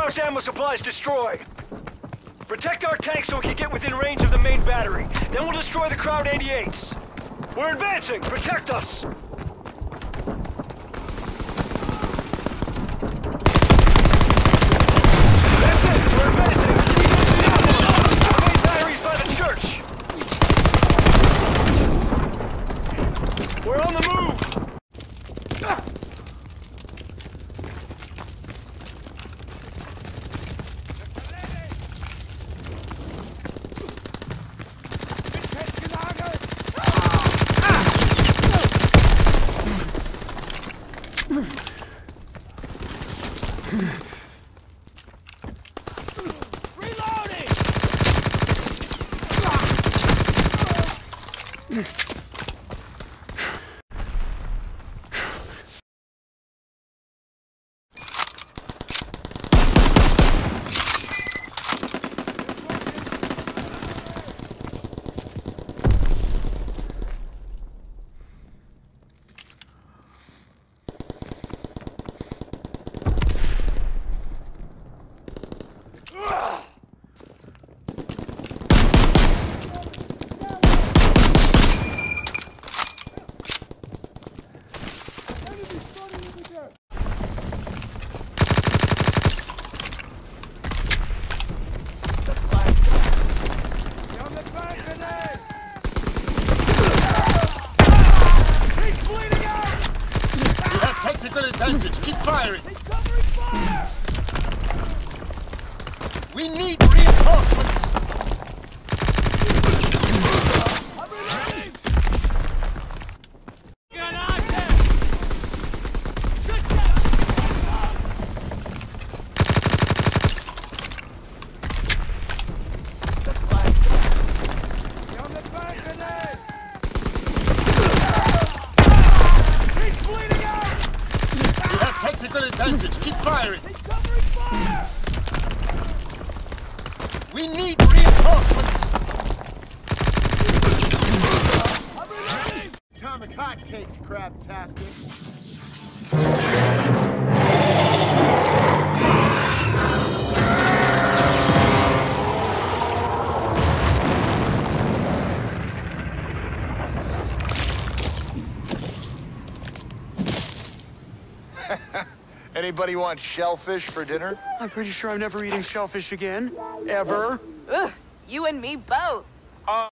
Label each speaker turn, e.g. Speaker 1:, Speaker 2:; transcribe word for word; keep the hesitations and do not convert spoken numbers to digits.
Speaker 1: Tower's ammo supply is destroyed. Protect our tanks so we can get within range of the main battery. Then we'll destroy the Crowd eighty-eights. We're advancing! Protect us! That's it! We're advancing! Our main battery's by the church! We're on the move!
Speaker 2: Advantage. Keep firing. Fire. We need reinforcements. I'm reloading. Tactical advantage. Keep firing. Fire. We need reinforcements.
Speaker 3: Atomic hotcakes, crab-tastic. Anybody want shellfish for dinner?
Speaker 4: I'm pretty sure I'm never eating shellfish again. Ever.
Speaker 5: Ugh, you and me both.
Speaker 3: Uh